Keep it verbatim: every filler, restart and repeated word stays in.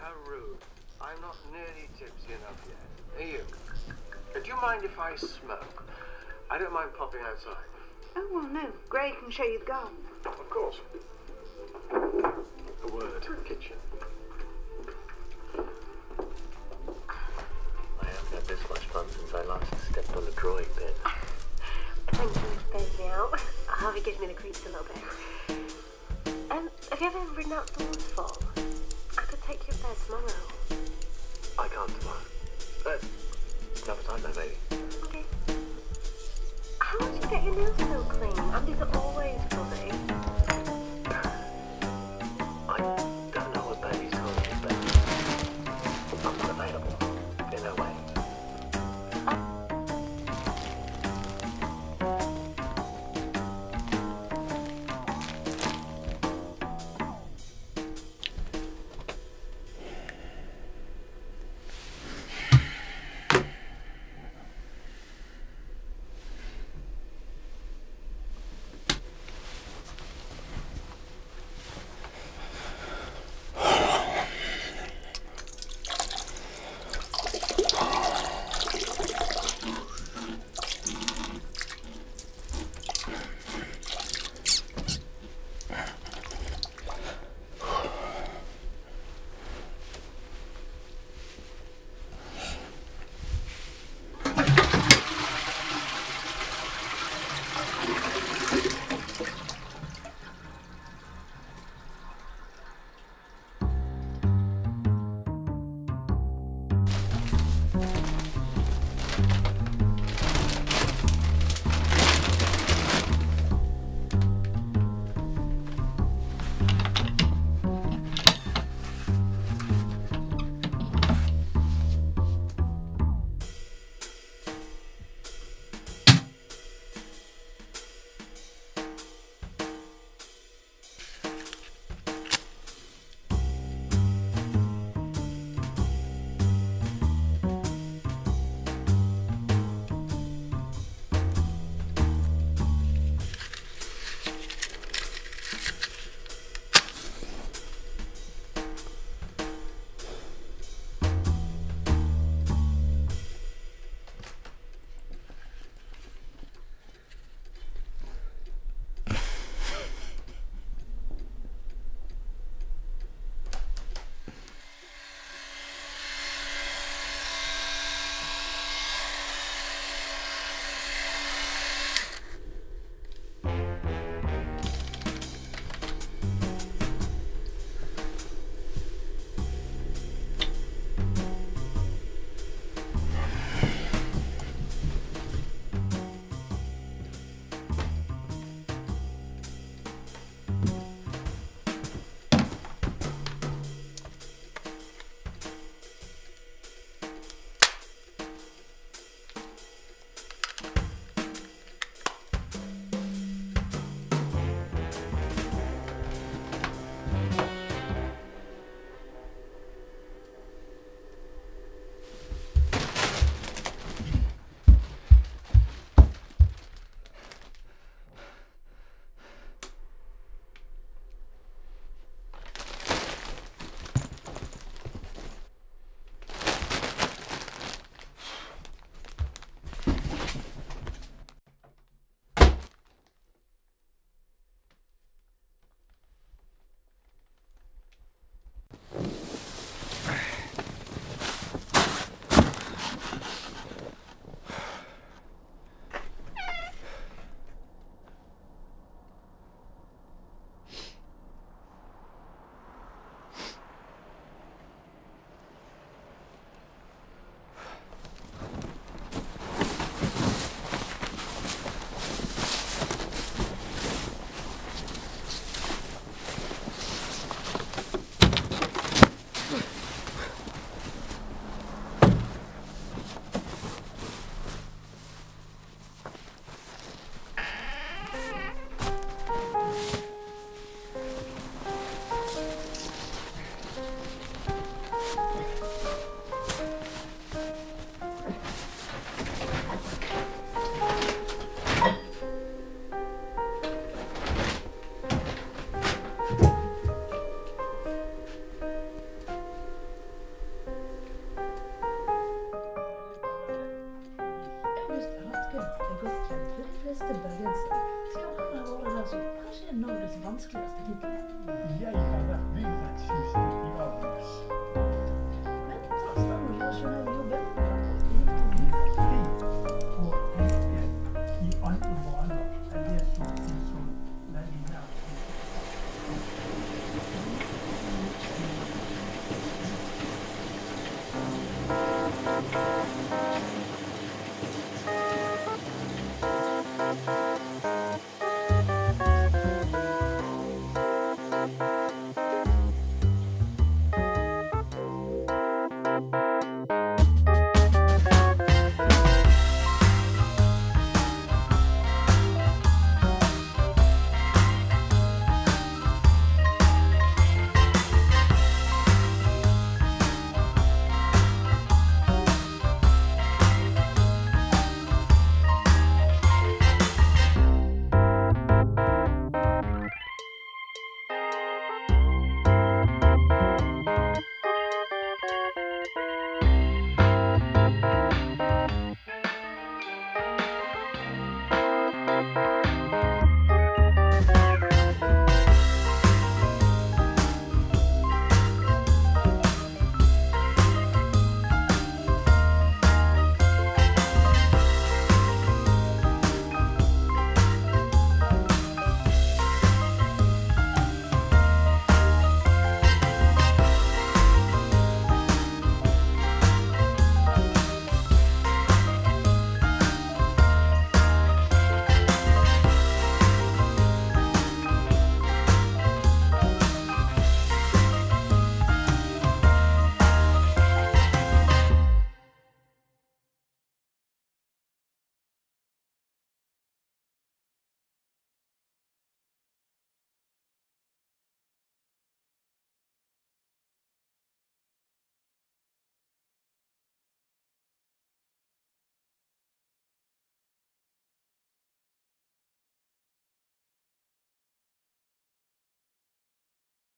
How rude. I'm not nearly tipsy enough yet. Are you? Uh, Do you mind if I smoke? I don't mind popping outside. Oh, well, no. Gray can show you the garden. Of course. A word. Kitchen. I haven't had this much fun since I last stepped on a drawing pin. Thank you for bailing me out. Harvey gives me the creeps a little bit. Um, have you ever ridden out to the waterfall? I could take you up there tomorrow. I can't tomorrow. Uh, another time then, maybe. Okay. How do you get your nails so clean? And is it always fuzzy? I don't know what baby's told you, but I'm not available. In no way. beste bergenser. Siden han har vært der, så kanskje det er Norges vanskeligste tittel. Jeg har vært bygd et hus.